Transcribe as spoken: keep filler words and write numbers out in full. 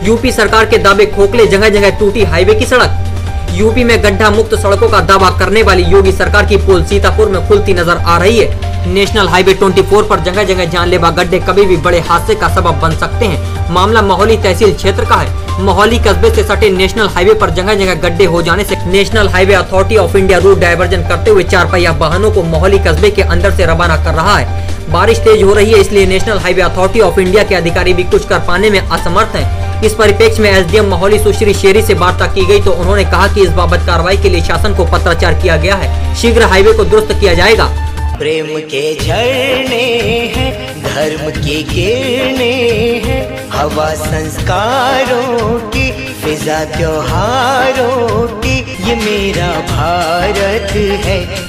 UP सरकार के दावे खोखले, जगह जगह टूटी हाईवे की सड़क। यूपी में गड्ढा मुक्त सड़कों का दावा करने वाली योगी सरकार की पोल सीतापुर में खुलती नजर आ रही है। नेशनल हाईवे चौबीस पर जगह जगह जानलेवा गड्ढे कभी भी बड़े हादसे का सबब बन सकते हैं। मामला मोहाली तहसील क्षेत्र का है। मोहाली कस्बे से सटे नेशनल हाईवे पर जगह जगह गड्ढे हो जाने से national highway authority of India route diversion करते हुए चार पहिया वाहनों को मोहाली कस्बे के अंदर से रवाना कर रहा है। बारिश तेज हो रही है, इसलिए national highway authority of India के अधिकारी भी कुछ कर पाने में असमर्थ हैं। इस परिप्रेक्ष्य में एसडीएम मोहाली सुश्री शेरी से वार्ता की गई तो उन्होंने कहा कि इस बाबत कार्रवाई के लिए शासन को पत्राचार किया गया है। शीघ्र हाईवे को दुरुस्त किया जाएगा। प्रेम के झरने हैं, धर्म की किरणें हैं, हवा संस्कारों की, फिजा त्योहारों की, ये मेरा भारत है।